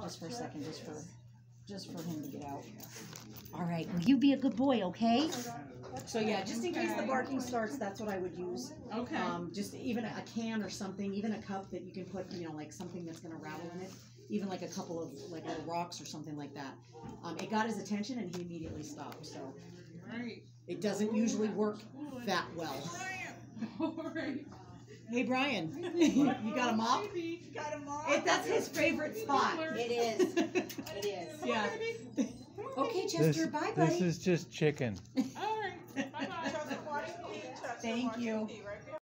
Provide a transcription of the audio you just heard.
just for a second, just for him to get out. All right, will you be a good boy, okay? So yeah, just in case the barking starts, that's what I would use. Okay. Just even a can or something, even a cup that you can put, like something that's gonna rattle in it. Even like a couple of like little rocks or something like that. It got his attention and he immediately stopped. So it doesn't usually work that well. Alright. Hey Brian, you got a mop? Got a mop? That's his favorite spot. It is. It is. Yeah. Okay, Chester, bye, buddy. This is just chicken. Alright. Bye-bye. Thank you. Right